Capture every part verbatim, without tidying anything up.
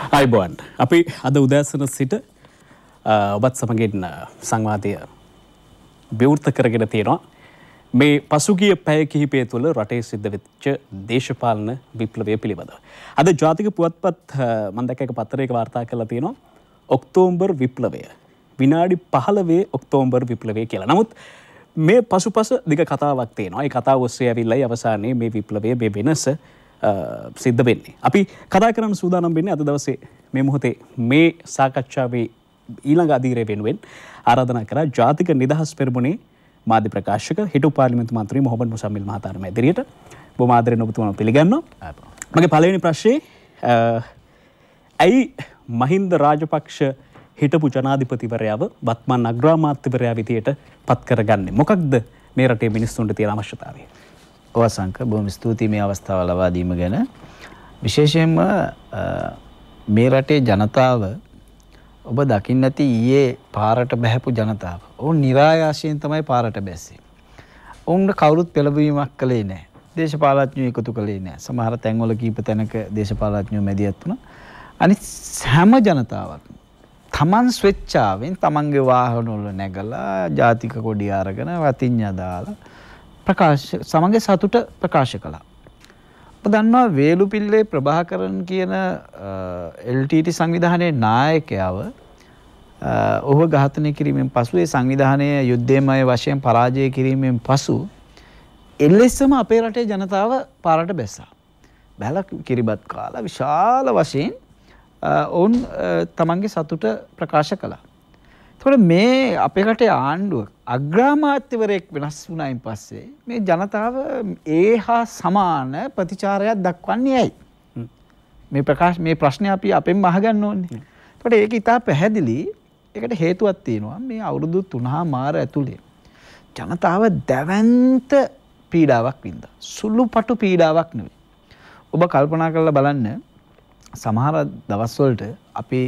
අයිබෝන් අපි අද උදෑසන සිට ඔබත් සමගින් සංවාදය විවෘත කරගෙන තියෙනවා. මේ පසුගිය පැය කිහිපය තුළ රටේ සිද්ධ වෙච්ච දේශපාලන විප්ලවය පිළිබඳව. අද ජාතික පුවත්පත් මම දැක්ක එක පත්තරයක වාර්තා කරලා තියෙනවා ඔක්තෝබර් විප්ලවය. විනාඩි පහළොව ඔක්තෝබර් විප්ලවය කියලා. නමුත් මේ පසුපස දිග කතාවක් තියෙනවා. ඒ කතාව ඔස්සේ ඇවිල්ලායි අවසානයේ මේ විප්ලවය මේ වෙනස සිද්ධ වෙන්නේ. අපි කතා කරන්න සූදානම් වෙන්නේ අද දවසේ මේ මොහොතේ මේ සාකච්ඡාවේ ඊළඟ අධීරය වෙනුවෙන් ආරාධනා කරා ජාතික නිදහස් පෙරමුණේ මාධ්‍ය ප්‍රකාශක හිටපු පාර්ලිමේන්තු මන්ත්‍රී මොහමඩ් මුසම්මිල් මහතාට ඉදිරියට බොහොම ආදරෙන් ඔබතුමාව පිළිගන්නවා. මගේ පළවෙනි ප්‍රශ්නේ ඇයි මහින්ද රාජපක්ෂ හිටපු ජනාධිපතිවරයාව වත්මන් අග්‍රාමාත්‍යවරයා විදියට පත් කරගන්නේ? මොකක්ද මේ රටේ මිනිස්සුන්ට තියෙන අවශ්‍යතාවය? ඔවසංක බොහොම ස්තුතියි මේ අවස්ථාව ලබා දීම ගැන. විශේෂයෙන්ම මේ රටේ ජනතාව ඔබ දකින්න ඇති ඊයේ පාරට බැහැපු ජනතාව. ඔවුන් નિરાයාසයෙන් තමයි පාරට බැස්සේ. ඔවුන්ට කවුරුත් පෙළඹවීමක් කළේ නැහැ. දේශපාලඥයෝ එකතු කළේ නැහැ. සමහර තැන්වල කීප තැනක දේශපාලඥයෝ මැදිහත් වුණා. අනිත් හැම ජනතාවක්ම තමන් ස්වෙච්ඡාවෙන් තමන්ගේ වාහනවල නැගලා ජාතික කොඩිය අරගෙන වතිඤ්ඤා දාලා ප්‍රකාශ සමග සතුට ප්‍රකාශ කළා. ඔබ දන්නවා වේලුපිල්ලේ ප්‍රභාකරන් කියන එල් ටී ටී සංවිධානයේ නායකයව ඔහු ඝාතනය කිරීමෙන් පසු ඒ සංවිධානය යුද්ධයමය වශයෙන් පරාජය කිරීමෙන් පසු එලෙසම අපේ රටේ ජනතාව පාරට බැස්සා. බැලක් කිරිබත් කාලා විශාල වශයෙන් ඔවුන් තමන්ගේ සතුට ප්‍රකාශ කළා. එතකොට මේ අපේ රටේ ආණ්ඩුව අග්‍රාමාත්‍යවරයෙක් වෙනස් වුණායින් පස්සේ මේ ජනතාව ඒ හා සමාන ප්‍රතිචාරයක් දක්වන්නේ ඇයි? මේ ප්‍රකාශ මේ ප්‍රශ්නේ අපි අපෙන්ම අහගන්න ඕනේ. එතකොට ඒක ඉතා පැහැදිලි. ඒකට හේතුවක් තියෙනවා. මේ අවුරුදු තුනමාර ඇතුලේ ජනතාව දැවැන්ත පීඩාවක් වින්දා. සුළුපටු පීඩාවක් නෙවෙයි. ඔබ කල්පනා කරලා බලන්න සමහර දවස්වලට අපි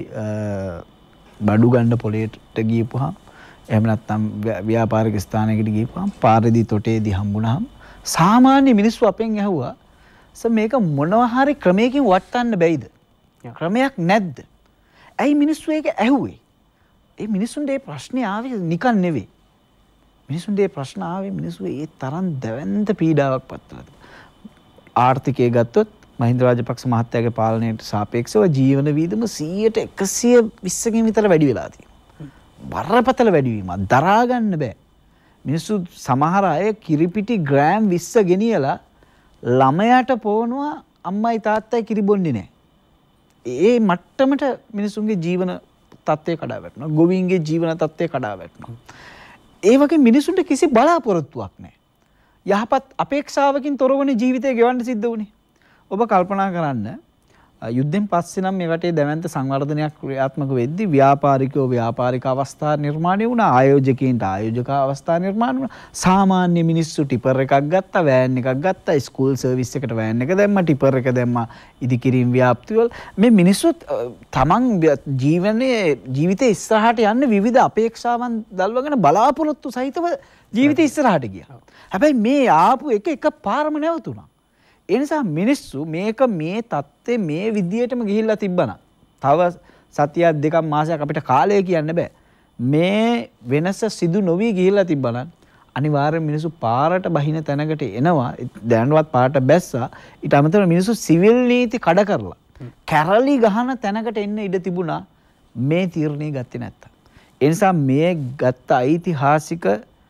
බඩු ගන්න පොලේට ගියපුවාම එහෙම නැත්නම් ව්‍යාපාරික ස්ථානයකට ගියපුවාම පාරේදී තොටේදී හම්බුනහම සාමාන්‍ය මිනිස්සු අපෙන් ඇහුවා සර් මේක මොනවා හරි ක්‍රමයකින් වටන්න බැයිද? ක්‍රමයක් නැද්ද? ඇයි මිනිස්සු ඒක ඇහුවේ? ඒ මිනිස්සුන්ට ඒ ප්‍රශ්නේ ආවේ නිකන් නෙවෙයි. මිනිස්සුන්ට ඒ ප්‍රශ්න ආවේ මිනිස්සු ඒ තරම් දැවැන්ත පීඩාවක් පත්වලා. ආර්ථිකය ගත්තොත් මහින්ද රාජපක්ෂ මහත්තයාගේ පාලනයට සාපේක්ෂව ජීවන වියදම සීයට එකසිය විස්සකින් විතර වැඩි වෙලා තියෙනවා. බරපතල වැඩිවීමක් දරා ගන්න බෑ. මිනිස්සු සමහර අය කිරිපිටි ග්‍රෑම් විස්ස ගෙනියලා ළමයාට පොවනවා අම්මයි තාත්තයි කිරි බොන්නේ නැහැ. ඒ මට්ටමට මිනිසුන්ගේ ජීවන තත්ත්වය කඩා වැටෙනවා. ගොවීන්ගේ ජීවන තත්ත්වය කඩා වැටෙනවා. ඒ වගේ මිනිසුන්ට කිසි බලාපොරොත්තුවක් නැහැ. යහපත් අපේක්ෂාවකින් තොරවනේ ජීවිතය ගෙවන්න සිද්ධ වුණේ. ඔබ කල්පනා කරන්න යුද්ධෙන් පස්සේ නම් මේ රටේ දැවැන්ත සංවර්ධනයක් ක්‍රියාත්මක වෙද්දී ව්‍යාපාරිකයෝ ව්යාපාරික අවස්ථා නිර්මාණය වුණා, ආයෝජකයින්ට ආයෝජක අවස්ථා නිර්මාණය වුණා. සාමාන්‍ය මිනිස්සු ටිපර් එකක් ගත්තා, වෑන් එකක් ගත්තා, ස්කූල් සර්විස් එකට වෑන් එක දැම්මා, ටිපර් එක දැම්මා ඉදිකිරීම් ව්‍යාප්තිවල. මේ මිනිස්සු තමන් ජීවනයේ ජීවිතේ ඉස්සරහට යන්න විවිධ අපේක්ෂාවන් දල්වගෙන බලාපොරොත්තු සහිතව ජීවිතේ ඉස්සරහට ගියා. හැබැයි මේ ආපු එක එක පාරම නැවතුණා. ඒ නිසා මිනිස්සු මේක මේ தත්ත්වය මේ විදියටම ගිහිල්ලා තිබ්බනම් තව සතියක් දෙකක් මාසයක් අපිට කාලය කියන්න බෑ. මේ වෙනස සිදු නොවි ගිහිල්ලා තිබ්බනම් අනිවාර්යෙන් මිනිස්සු පාරට බහින තැනකට එනවා. දැනවත් පාරට බැස්සා. ඊට අමතරව මිනිස්සු සිවිල් නීති කඩ කරලා කැරලි ගහන තැනකට එන්න ඉඩ තිබුණා මේ තීරණය ගත්තේ නැත්තම්. ඒ නිසා මේ ගත්ත ඓතිහාසික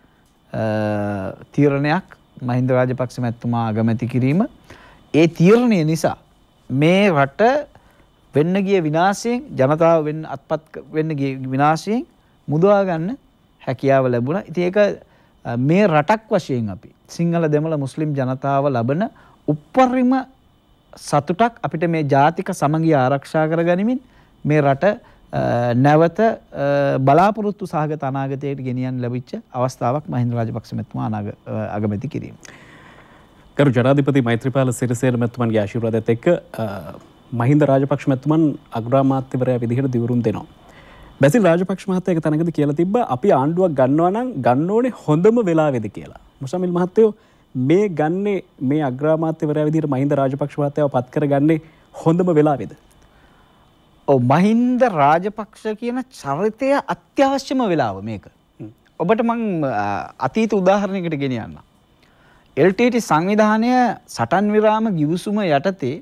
තීරණයක් මහින්ද රාජපක්ෂ මැතිතුමා අගමැති කිරීම, ඒ තීරණය නිසා මේ රට වෙන්න ගිය විනාශයෙන්, ජනතාව වෙන්න අත්පත් වෙන්න ගිය විනාශයෙන් මුදවා ගන්න හැකියාව ලැබුණා. ඉතින් ඒක මේ රටක් වශයෙන් අපි සිංහල දෙමළ මුස්ලිම් ජනතාව ලබන උපරිම සතුටක් අපිට මේ ජාතික සමගිය ආරක්ෂා කරගනිමින් මේ රට නැවත බලාපොරොත්තු සහගත අනාගතයට ගෙනියන්න ලැබිච්ච අවස්ථාවක් මහින්ද රාජපක්ෂ මැතිතුමා අගමැති කිරීම. ගරු ජනාධිපති මෛත්‍රීපාල සිරිසේන මැතිතුමන්ගේ ආශිර්වාදයත් එක්ක මහින්ද රාජපක්ෂ මැතිතුමන් අග්‍රාමාත්‍යවරයා විදිහට දිවුරුම් දෙනවා. බැසිල් රාජපක්ෂ මහත්තයා එක තැනකදී කියලා තිබ්බා අපි ආණ්ඩුවක් ගන්නවා නම් ගන්න ඕනේ හොඳම වෙලාවෙද කියලා. මුසමිල් මහත්තයෝ මේ ගන්නේ මේ අග්‍රාමාත්‍යවරයා විදිහට මහින්ද රාජපක්ෂ මහත්තයාව පත් කරගන්නේ හොඳම වෙලාවෙද? ඔව් මහින්ද රාජපක්ෂ කියන චරිතය අත්‍යවශ්‍යම වෙලාව මේක. ඔබට මම අතීත උදාහරණයකට ගෙනියන්නම්. එල් ටී ටී සංවිධානය සටන් විරාම ගිවිසුම යටතේ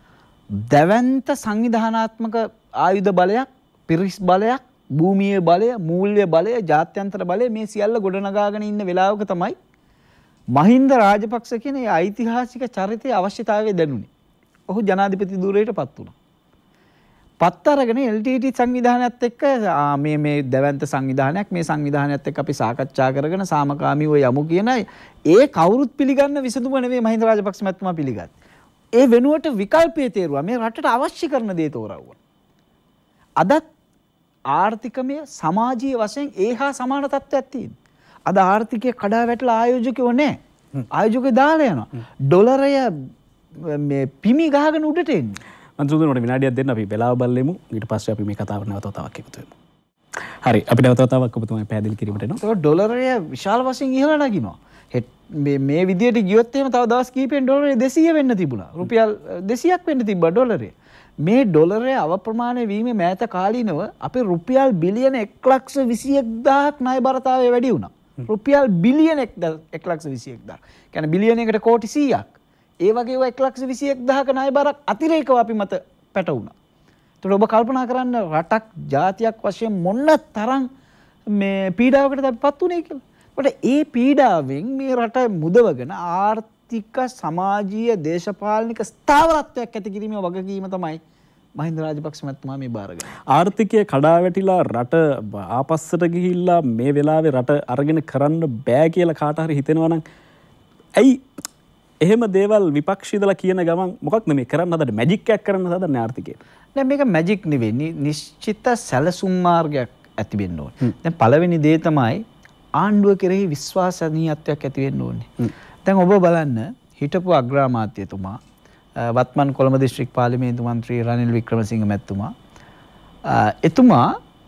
දැවැන්ත සංවිධානාත්මක ආයුධ බලයක්, පිරිස් බලයක්, භූමියේ බලය, මූල්‍ය බලය, ජාත්‍යන්තර බලය මේ සියල්ල ගොඩනගාගෙන ඉන්න වෙලාවක තමයි මහින්ද රාජපක්ෂ කියන ඒ ඓතිහාසික චරිතයේ අවශ්‍යතාවය දැනුනේ. ඔහු ජනාධිපති ධුරයටපත් වුණා. පත් අරගෙන එල් ටී ටී සංවිධානයත් එක්ක මේ මේ දැවැන්ත සංවිධානයක් මේ සංවිධානයත් එක්ක අපි සාකච්ඡා කරගෙන සාමකාමීව යමු කියන ඒ කවුරුත් පිළිගන්න විසඳුම නෙවෙයි මහින්ද රාජපක්ෂ මහත්මයා පිළිගත්තේ. ඒ වෙනුවට විකල්පය තේරුවා මේ රටට අවශ්‍ය කරන දේ තෝරවුවා. අදත් ආර්ථිකමය සමාජීය වශයෙන් ඒහා සමාන තත්ත්වයක් තියෙනවා. අද ආර්ථිකය කඩා වැටලා ආයෝජකයෝ නැහැ. ආයෝජකයෝ දාලා යනවා. ඩොලරය මේ පිමි ගහගෙන උඩට එන්නේ. මන්ත්‍රීතුමනට විනාඩියක් දෙන්න අපි වෙලාව බලමු. ඊට පස්සේ අපි මේ කතාව නැවත වතාවක් එකතු වෙමු. හරි අපි නැවත වතාවක් ඔබතුමායි පැහැදිලි කිරීමට එනවා. ඒක ඩොලරය විශාල වශයෙන් ඉහළ නගිනවා. මේ මේ විදියට ගියොත් එහෙම තව දවස් කිහිපෙන් ඩොලරය දෙසීය වෙන්න තිබුණා. රුපියල් දෙසීයක් වෙන්න තිබ්බා ඩොලරය. මේ ඩොලරය අවප්‍රමාණය වීමේ මෑත කාලීනව අපේ රුපියල් බිලියන එක ලක්ෂ විසි එක් දහසක් ණය බරතාවය වැඩි වුණා. රුපියල් බිලියන එක ලක්ෂ විසි එක් දහසක්. කියන්නේ බිලියනයකට කෝටි සීයක්. ඒ වගේ ඔය එක ලක්ෂ විසි එක් දහසක ණය බරක් අතිරේකව අපි මත පැටවුණා. ඒතකොට ඔබ කල්පනා කරන්න රටක් ජාතියක් වශයෙන් මොන තරම් මේ පීඩාවකටද අපිපත් උනේ කියලා. ඒකට ඒ පීඩාවෙන් මේ රට මුදවගෙන ආර්ථික සමාජීය දේශපාලනික ස්ථාවරත්වයක් ඇති කිරීමේ වගකීම තමයි මහින්ද රාජපක්ෂ මහත්මයා මේ බාරගන්නේ. ආර්ථිකය කඩා වැටිලා රට ආපස්සට ගිහිල්ලා මේ වෙලාවේ රට අරගෙන කරන්න බෑ කියලා කාට හරි හිතෙනවා නම් ඇයි එහෙම දේවල් විපක්ෂීදලා කියන ගමන් මොකක්ද මේ කරන්න හදන්නේ? මැජික් එකක් කරන්න හදන්නේ ආර්ථිකයට. දැන් මේක මැජික් නෙවෙයි. නිශ්චිත සැලසුම් මාර්ගයක් ඇති වෙන්න ඕනේ. දැන් පළවෙනි දේ තමයි ආණ්ඩුව කෙරෙහි විශ්වාසනීයත්වයක් ඇති වෙන්න ඕනේ. දැන් ඔබ බලන්න හිටපු අග්‍රාමාත්‍යතුමා වත්මන් කොළඹ දිස්ත්‍රික් පාර්ලිමේන්තු මන්ත්‍රී රනිල් වික්‍රමසිංහ මැතිතුමා එතුමා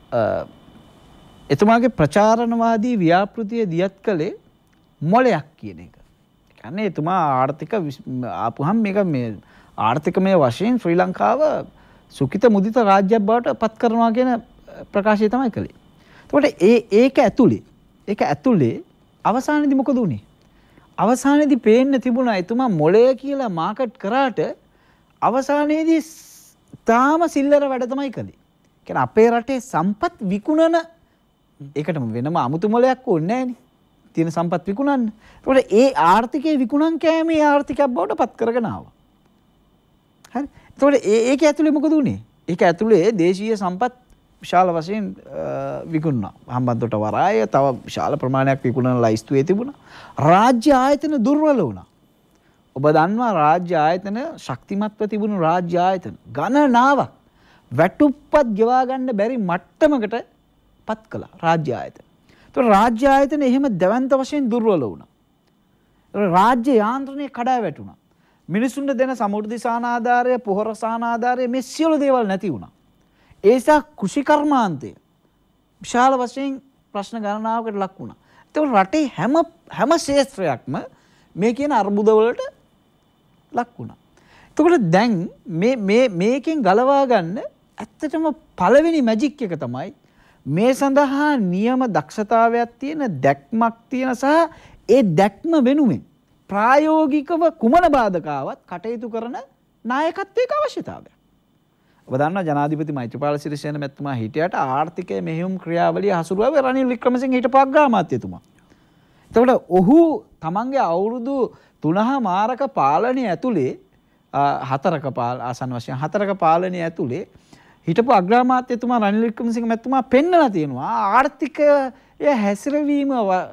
එතුමාගේ ප්‍රචාරණවාදී ව්‍යාපෘතිය දියත් කළේ මොලයක් කියන එක. කියන්නේ එතුමා ආර්ථික ආපුහම මේක මේ ආර්ථිකමය වශයෙන් ශ්‍රී ලංකාව සුඛිත මුදිත රාජ්‍යයක් බවට පත් කරනවා කියන ප්‍රකාශය තමයි කළේ. එතකොට ඒ ඒක ඇතුලේ ඒක ඇතුලේ අවසානයේදී මොකද උනේ? අවසානයේදී පේන්න තිබුණා එතුමා මොළය කියලා මාකට් කරාට අවසානයේදී තාම සිල්ලර වැඩ තමයි කළේ. කියන්නේ අපේ රටේ සම්පත් විකුණන ඒකට වෙනම අමුතු මොලයක් ඕනේ නැහැනේ. තියෙන සම්පත් විකුණන්න. ඒකට ඒ ආර්ථිකයේ විකුණන් කෑමේ ආර්ථිකයක් බවට පත් කරගෙන ආවා. හරි. ඒතකොට ඒ ඒක ඇතුලේ මොකද උනේ? ඒක ඇතුලේ දේශීය සම්පත් විශාල වශයෙන් විකුණුණා. හම්බන්තොට වරාය තව විශාල ප්‍රමාණයක් විකුණන ලයිස්තුවේ තිබුණා. රාජ්‍ය ආයතන දුර්වල වුණා. ඔබ දන්නවා රාජ්‍ය ආයතන ශක්තිමත්ව තිබුණු රාජ්‍ය ආයතන ගණනාවක් වැටුප්පත් ගෙවා ගන්න බැරි මට්ටමකට පත් කළා රාජ්‍ය ආයතන. ඒතකොට රාජ්‍ය ආයතන එහෙම දැවැන්ත වශයෙන් දුර්වල වුණා. රාජ්‍ය යාන්ත්‍රණය කඩා වැටුණා. මිනිසුන්ට දෙන සමෘද්ධි සාන ආධාරය, පොහොර සාන ආධාරය මේ සියලු දේවල් නැති වුණා. ඒ නිසා කෘෂිකර්මාන්තය විශාල වශයෙන් ප්‍රශ්න ගණනාවකට ලක් වුණා. ඒතකොට රටේ හැම හැම ක්ෂේත්‍රයක්ම මේ කියන අර්බුද වලට ලක් වුණා. එතකොට දැන් මේ මේ මේකෙන් ගලවා ගන්න ඇත්තටම පළවෙනි මැජික් එක තමයි මේ සඳහා නියම දක්ෂතාවයක් තියෙන දැක්මක් තියෙන සහ ඒ දැක්ම වෙනුවෙන් ප්‍රායෝගිකව කුමන බාධකාවක් කටයුතු කරන නායකත්වයක අවශ්‍යතාවය. ඔබ දන්නවා ජනාධිපති මෛත්‍රීපාල සිරිසේන මැතිතුමා හිටියට ආර්ථිකයේ මෙහෙයුම් ක්‍රියාවලිය හසුරුවාවේ රනිල් වික්‍රමසිංහ හිටපු අග්‍රාමාත්‍යතුමා. එතකොට ඔහු තමන්ගේ අවුරුදු තුනහ මාරක පාලනය ඇතුලේ හතරක පාල ආසන්න වශයෙන් හතරක පාලනය ඇතුලේ හිටපු අග්‍රාමාත්‍යතුමා රනිල් වික්‍රමසිංහ මැතිතුමා පෙන්නලා තියෙනවා ආර්ථිකය හැසිරවීම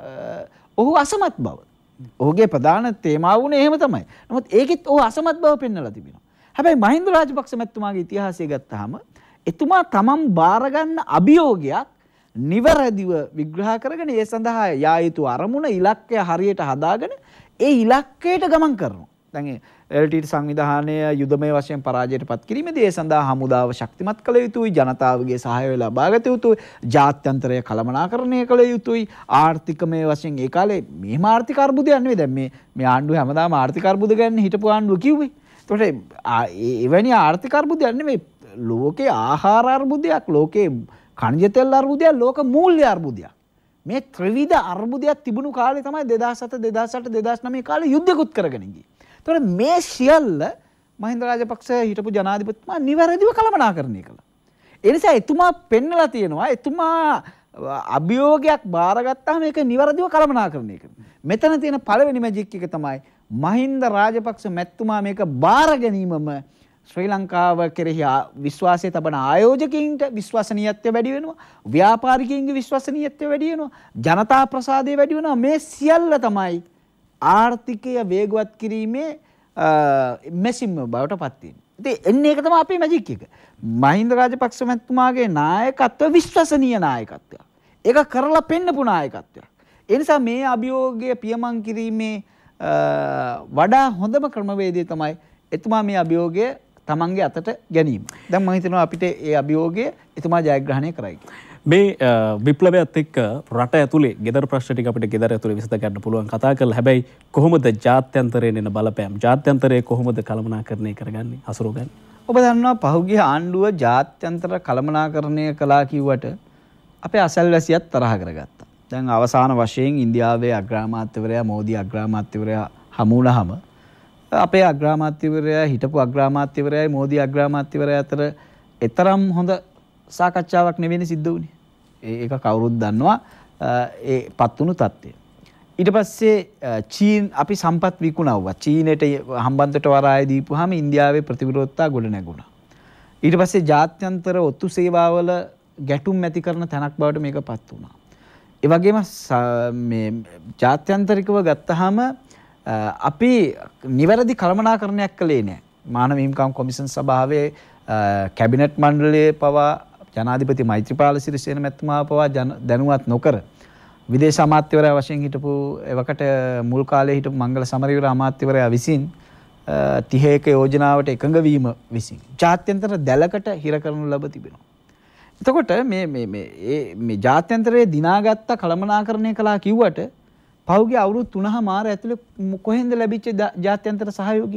ඔහු අසමත් බව. ඔහුගේ ප්‍රධාන තේමාව වුණේ එහෙම තමයි. නමුත් ඒකෙත් ඔහු අසමත් බව පෙන්නලා තිබෙනවා. හැබැයි මහින්ද රාජපක්ෂ මැතිතුමාගේ ඉතිහාසය ගත්තාම එතුමා තමන් බාරගන්න අභියෝගයක් නිවැරදිව විග්‍රහ කරගෙන ඒ සඳහා යා යුතු අරමුණ ඉලක්කය හරියට හදාගෙන ඒ ඉලක්කයට ගමන් කරනවා. දැන් එල් ටී ටී සංවිධානය යුදමය වශයෙන් පරාජයට පත් කිරීමේදී ඒ සඳහා හමුදාව ශක්තිමත් කළ යුතුයි, ජනතාවගේ සහාය ලබා ගත යුතුයි, ජාත්‍යන්තරය කළමනාකරණය කළ යුතුයි, ආර්ථිකමය වශයෙන් ඒ කාලේ මෙහෙම ආර්ථික අර්බුදයක් නෙවෙයි. දැන් මේ මේ ආණ්ඩුව හැමදාම ආර්ථික අර්බුද ගැන හිටපු ආණ්ඩුව කිව්වේ. ඒතකොට එවැනි ආර්ථික අර්බුදයක් නෙවෙයි ලෝකේ ආහාර අර්බුදයක්, ලෝකේ khනිජ තෙල් අර්බුදයක්, ලෝක මූල්‍ය අර්බුදයක්. මේ ත්‍රිවිධ අර්බුදයක් තිබුණු කාලේ තමයි දෙදාස් හත දෙදාස් අට දෙදාස් නවය කාලේ යුද්ධකුත් කරගෙන ගියේ. ඒතකොට මේ සියල්ල මහින්ද රාජපක්ෂ හිටපු ජනාධිපතිතුමා නිවැරදිව කළමනාකරණය කළා. ඒ නිසා එතුමා පෙන්නලා තියෙනවා එතුමා අභියෝගයක් බාරගත්තාම ඒක නිවැරදිව කළමනාකරණය කරනවා. මෙතන තියෙන පළවෙනි මැජික් එක තමයි මහින්ද රාජපක්ෂ මැතිතුමා මේක බාර ගැනීමම ශ්‍රී ලංකාව කෙරෙහි විශ්වාසය තබන ආයෝජකයින්ට විශ්වසනීයත්වය වැඩි වෙනවා, ව්‍යාපාරිකයින්ගේ විශ්වසනීයත්වය වැඩි වෙනවා, ජනතා ප්‍රසාදය වැඩි වෙනවා. මේ සියල්ල තමයි ආර්ථිකය වේගවත් කිරීමේ මෙසින්ම බවට පත් වෙන්නේ. ඉතින් එන්නේ ඒක තමයි අපේ මැජික් එක. මහින්ද රාජපක්ෂ මැතිතුමාගේ නායකත්වය විශ්වසනීය නායකත්වයක්. ඒක කරලා පෙන්නපු නායකත්වයක්. ඒ නිසා මේ අභියෝගය පියමන් කිරීමේ වඩා හොඳම ක්‍රමවේදය තමයි එතුමා මේ අභියෝගය තමන්ගේ අතට ගැනීම. දැන් මම හිතනවා අපිට ඒ අභියෝගය එතුමා ජයග්‍රහණය කරයි. මේ විප්ලවයත් එක්ක රට ඇතුලේ ගෙදර ප්‍රශ්න ටික අපිට ගෙදර ඇතුලේ විසඳ ගන්න පුළුවන් කතා කරලා. හැබැයි කොහොමද ජාත්‍යන්තරයෙන් එන බලපෑම්, ජාත්‍යන්තරයේ කොහොමද කළමනාකරණය කරගන්නේ, හසුරුවගන්නේ? ඔබ දන්නවා පහුගිය ආණ්ඩුව ජාත්‍යන්තර කළමනාකරණය කළා කිව්වට අපේ අසල්වැසියත් තරහ කරගත්තා. දැන් අවසාන වශයෙන් ඉන්දියාවේ අග්‍රාමාත්‍යවරයා මෝදි අග්‍රාමාත්‍යවරයා හමු වුණාම අපේ අග්‍රාමාත්‍යවරයා හිටපු අග්‍රාමාත්‍යවරයයි මෝදි අග්‍රාමාත්‍යවරයා අතර එතරම් හොඳ සාකච්ඡාවක් නෙවෙයි සිද්ධ වුණේ. ඒක කවුරුත් දන්නවා ඒ පත් වුණු තත්ත්වය. ඊට පස්සේ චීන අපි සම්පත් විකුණවුවා. චීනෙට හම්බන්තොට වරාය දීපුවාම ඉන්දියාවේ ප්‍රතිවිරෝධතා ගොඩ නැගුණා. ඊට පස්සේ ජාත්‍යන්තර ඔත්තු සේවාවල ගැටුම් ඇති කරන තැනක් බවට මේක පත් වුණා. ඒ වගේම මේ ජාත්‍යන්තරිකව ගත්තාම අපි නිවැරදි කළමනාකරණයක් කළේ නැහැ. මානව හිමිකම් කොමිෂන් සභාවේ කැබිනට් මණ්ඩලයේ පවා ජනාධිපති මෛත්‍රීපාල සිරිසේන මැතිතුමා පවා දැනුවත් නොකර විදේශ අමාත්‍යවරයා වශයෙන් හිටපු එවකට මුල් කාලේ හිටපු මංගල සමරවීර අමාත්‍යවරයා විසින් තිහ එක යෝජනාවට එකඟ වීම විසින් ජාත්‍යන්තර දැලකට හිර කරනු ලැබ තිබෙනවා. එතකොට මේ මේ මේ මේ ජාත්‍යන්තරයේ දිනාගත්ත කළමනාකරණය කළා කිව්වට පහුගිය අවුරුදු තුනමාර ඇතුලේ කොහෙන්ද ලැබිච්ච ජාත්‍යන්තර සහයෝගය?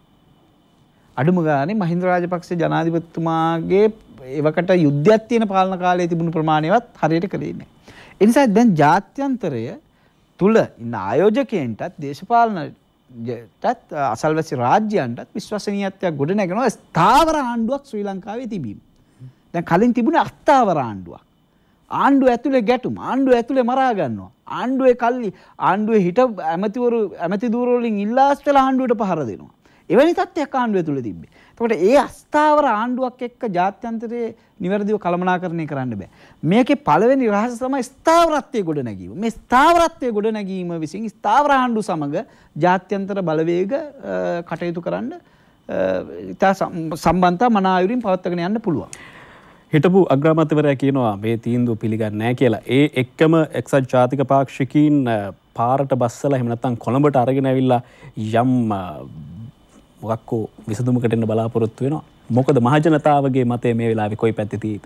අඩුම ගානේ මහින්ද රාජපක්ෂ ජනාධිපතිතුමාගේ එවකට යුද්ධයක් තියෙන පාලන කාලයේ තිබුණු ප්‍රමාණයවත් හරියට කළේ නැහැ. ඒ නිසා දැන් ජාත්‍යන්තරය තුල ඉන්න ආයෝජකයන්ටත් දේශපාලනටත් අසල්වැසි රාජ්‍යයන්ටත් විශ්වසනීයත්වයක් ගොඩ නැගෙනවා ස්ථාවර ආණ්ඩුවක් ශ්‍රී ලංකාවේ තිබීම. දැන් කලින් තිබුණේ අස්ථාවර ආණ්ඩුවක්. ආණ්ඩුව ඇතුලේ ගැටුම්, ආණ්ඩුව ඇතුලේ මරා ගන්නවා. ආණ්ඩුවේ කල්ලි ආණ්ඩුවේ හිට ඇමතිවරු ඇමති දූර වලින් ඉල්ලාස්තලා ආණ්ඩුවට පහර දෙනවා. එවැනි තත්ත්වයක් ආණ්ඩුව තුල තිබ්බේ. එතකොට ඒ අස්ථාවර ආණ්ඩුවක් එක්ක ජාත්‍යන්තරයේ නිවැරදිව කළමනාකරණය කරන්න බෑ. මේකේ පළවෙනි රහස තමයි ස්ථාවරත්වයේ ගොඩ නැගීම. මේ ස්ථාවරත්වයේ ගොඩ නැගීම විසින් ස්ථාවර ආණ්ඩුව සමග ජාත්‍යන්තර බලවේග කටයුතු කරන්න ඉතා සම්බන්ධතා මන ආයුරින් පවත්වාගෙන යන්න පුළුවන්. හිටපු අග්‍රාමාත්‍යවරයා කියනවා මේ තීන්දුව පිළිගන්නේ නැහැ කියලා. ඒ එක්කම එක්සත් ජාතික පාක්ෂිකයින් පාරට බස්සලා එහෙම නැත්නම් කොළඹට අරගෙන ඇවිල්ලා යම් මොකක්කෝ විසඳුමකට එන්න බලාපොරොත්තු වෙනවා. මොකද මහජනතාවගේ මතය මේ වෙලාවේ කොයි පැත්තේ තියෙයිද?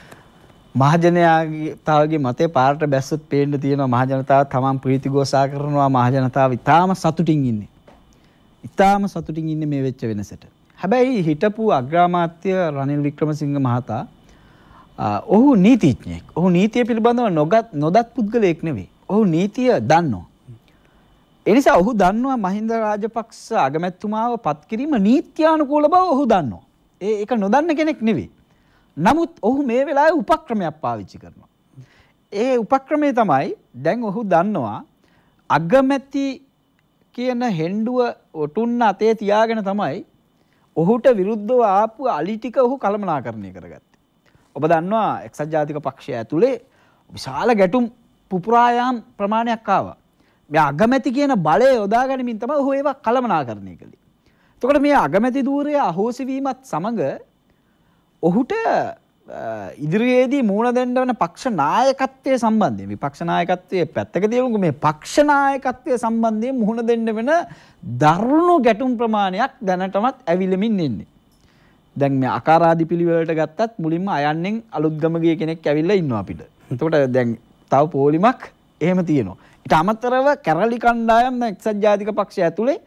මහජනතාවගේ මතය පාරට බැස්සොත් පේන්න තියෙනවා මහජනතාව තමන් ප්‍රීතිගෝසා කරනවා. මහජනතාව ඉතාම සතුටින් ඉන්නේ. ඉතාම සතුටින් ඉන්නේ මේ වෙච්ච වෙනසට. හැබැයි හිටපු අග්‍රාමාත්‍ය රනිල් වික්‍රමසිංහ මහතා ඔහු නීතිඥයෙක්. ඔහු නීතිය පිළිබඳව නොගත් නොදත් පුද්ගලයෙක් නෙවෙයි. ඔහු නීතිය දන්නවා. ඒ නිසා ඔහු දන්නවා මහින්ද රාජපක්ෂ අගමැතිතුමාව පත් කිරීම නීත්‍යානුකූල බව ඔහු දන්නවා. ඒ ඒක නොදන්න කෙනෙක් නෙවෙයි. නමුත් ඔහු මේ වෙලාවේ උපක්‍රමයක් පාවිච්චි කරනවා. ඒ උපක්‍රමය තමයි දැන් ඔහු දන්නවා අගමැති කියන හෙන්ඩුව ඔටුන්න අතේ තියාගෙන තමයි ඔහුට විරුද්ධව ආපු අලි ටික ඔහු කළමනාකරණය කරගත්තේ. ඔබ දන්නවා එක්සත් ජාතික පක්ෂය ඇතුලේ විශාල ගැටුම් පුපුරායාම් ප්‍රමාණයක් ආවා. මේ අගමැති කියන බලය යොදා ගැනීමෙන් තමයි ඔහු ඒවා කළමනාකරණය කළේ. එතකොට මේ අගමැති ධූරය අහෝසි වීමත් සමග ඔහුට ඉදිරියේදී මූණ දෙන්න වෙන පක්ෂ නායකත්වයේ සම්බන්ධයෙන් විපක්ෂ නායකත්වයේ පැත්තක තියමුකෝ මේ පක්ෂ නායකත්වයේ සම්බන්ධයෙන් මුහුණ දෙන්න වෙන දරුණු ගැටුම් ප්‍රමාණයක් දැනටමත් ඇවිලමින් ඉන්නේ. දැන් මේ අකාරාදි පිළිවෙලට ගත්තත් මුලින්ම අයන්නෙන් අලුත්ගමගේ කෙනෙක් ඇවිල්ලා ඉන්නවා අපිට. එතකොට දැන් තව පොලිමක් එහෙම තියෙනවා. ඊට අමතරව කැරලි කණ්ඩායම් එක්සත් ජාතික පක්ෂය ඇතුලේ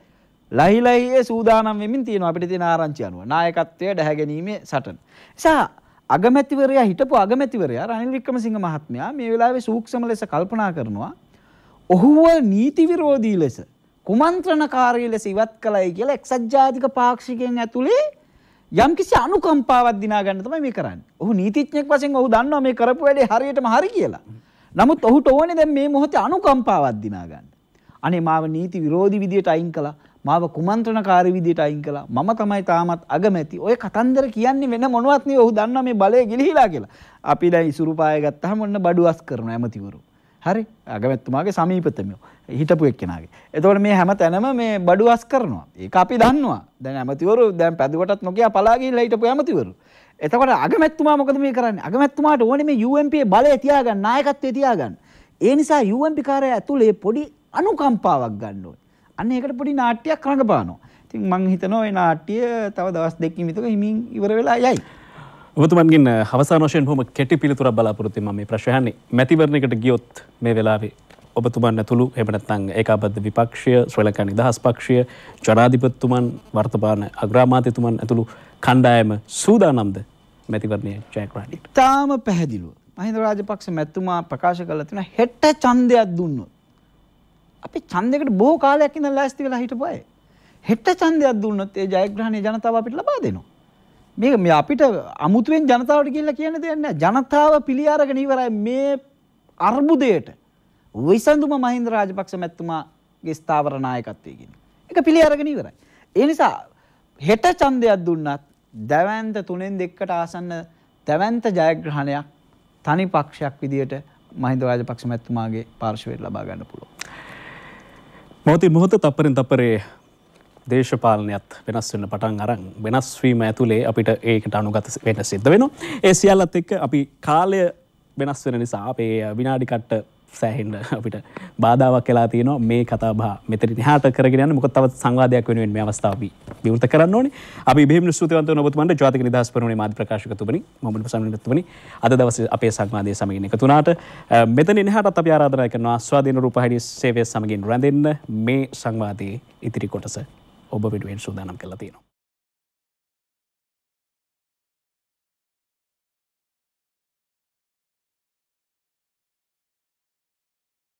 ලහි ලහියේ සූදානම් වෙමින් තියෙනවා අපිට තියෙන ආරංචි අනුව. නායකත්වයේ දැහැ ගැනීමේ සටන. නිසා අගමැතිවරයා හිටපු අගමැතිවරයා රනිල් වික්‍රමසිංහ මහත්මයා මේ වෙලාවේ සූක්ෂම ලෙස කල්පනා කරනවා ඔහුව නීති විරෝධී ලෙස කුමන්ත්‍රණකාරී ලෙස ඉවත් කළයි කියලා එක්සත් ජාතික පාක්ෂිකයන් ඇතුලේ යම්කිසි අනුකම්පාවක් දිනා ගන්න තමයි මේ කරන්නේ. ඔහු නීතිඥයෙක් වශයෙන් ඔහු දන්නවා මේ කරපු වැඩේ හරියටම හරි කියලා. නමුත් ඔහුට ඕනේ දැන් මේ මොහොතේ අනුකම්පාවක් දිනා ගන්න. අනේ මාව නීති විරෝධී විදියට අයින් කළා. මාව කුමන්ත්‍රණකාරී විදියට අයින් කළා. මම තමයි තාමත් අගමැති. ඔය කතන්දර කියන්නේ වෙන මොනවත් නෙවෙයි. ඔහු දන්නවා මේ බලය ගිලිහිලා කියලා. අපි දැන් ඉසුරු පාය ගත්තාම ඔන්න බඩුවස් කරනවා ඇමතිවරු. හරි අගමැතිතුමාගේ සමීපතමියෝ හිටපු එක්කෙනාගේ. එතකොට මේ හැම තැනම මේ බඩුවස් කරනවා. ඒක අපි දන්නවා. දැන් ඇමතිවරු දැන් පැදුවටත් නොකිය පලා ගිහිල්ලා හිටපු ඇමතිවරු. එතකොට අගමැතිතුමා මොකද මේ කරන්නේ? අගමැතිතුමාට ඕනේ මේ යූ එම් පී බලය තියාගන්න, නායකත්වයේ තියාගන්න. ඒ නිසා යූ එම් පී කාර්යය ඇතුලේ පොඩි අනුකම්පාවක් ගන්න ඕනේ. අන්න ඒකට පොඩි නාට්‍යයක් රඟපානවා. ඉතින් මම හිතනවා මේ නාට්‍ය තව දවස් දෙකකින් විතර හිමින් ඉවර වෙලා යයි. ඔබතුමන්ගෙන් අවසාන වශයෙන් බොහොම කෙටි පිළිතුරක් බලාපොරොත්තු වෙනවා මේ ප්‍රශ්න අහන්නේ. මැතිවරණයකට ගියොත් මේ වෙලාවේ ඔබතුමන් ඇතුළු එහෙම නැත්නම් ඒකාබද්ධ විපක්ෂය, ශ්‍රී ලංකා නිදහස් පක්ෂය, ජනාධිපතිතුමන්, වර්තමාන අග්‍රාමාත්‍යතුමන් ඇතුළු කණ්ඩායම සූදානම්ද මැතිවරණයේ ජයග්‍රහණයට? තාම පැහැදිලිව මහින්ද රාජපක්ෂ මැතිතුමා ප්‍රකාශ කළා තියෙනවා හෙට ඡන්දයක් දුන්නොත් අපි ඡන්දයකට බොහෝ කාලයක් ඉඳන් ලෑස්ති වෙලා හිටපු අය. හෙට ඡන්දයක් දුන්නොත් ඒ ජයග්‍රහණය ජනතාව අපිට ලබා දෙනවා. මේක මේ අපිට අමුතුවෙන් ජනතාවට කියලා කියන්න දෙයක් නැහැ. ජනතාව පිළි අරගෙන ඉවරයි මේ අර්බුදයට. විසඳුම මහින්ද රාජපක්ෂ මැතිතුමාගේ ස්ථාවර නායකත්වයේ කියන්නේ. ඒක පිළි අරගෙන ඉවරයි. ඒ නිසා හෙට ඡන්දයක් දුන්නත් දැවැන්ත තුනෙන් දෙකකට ආසන්න දැවැන්ත ජයග්‍රහණයක් තනි පක්ෂයක් විදියට මහින්ද රාජපක්ෂ මැතිතුමාගේ පාර්ශවයට ලබා ගන්න පුළුවන්. මොහොතින් මොහොත තප්පරෙන් තප්පරේ දේශපාලනයත් වෙනස් වෙන පටන් අරන් වෙනස් වීම ඇතුලේ අපිට ඒකට අනුගත වෙන්න සිද්ධ වෙනවා. ඒ සියල්ලත් එක්ක අපි කාලය වෙනස් වෙන නිසා අපේ විනාඩි කට්ට සෑහෙන්න අපිට බාධාවක් වෙලා තියෙනවා මේ කතා බහ මෙතනින් එහාට කරගෙන යන්න. මොකද තවත් සංවාදයක් වෙනුවෙන් මේ අවස්ථාව අපි විවෘත කරන්න ඕනේ. අපි බෙහෙවින් ස්තුතිවන්ත වෙනවා ඔබතුමන්ට ජාතික නිදහස් පෙරමුණේ මාධ්‍ය ප්‍රකාශකතුමනි මොහමඩ් මුසම්මිල් මහත්මනි. අද දවසේ අපේ සංවාදයේ සමගින් එකතු වුණාට මෙතනින් එහාටත් අපි ආරාධනා කරනවා ස්වාධීන රූපවාහිනී සේවය සමගින් රැඳෙන්න. මේ සංවාදයේ ඉතිරි කොටස ඔබ වෙනුවෙන් සූදානම් කරලා තියෙනවා.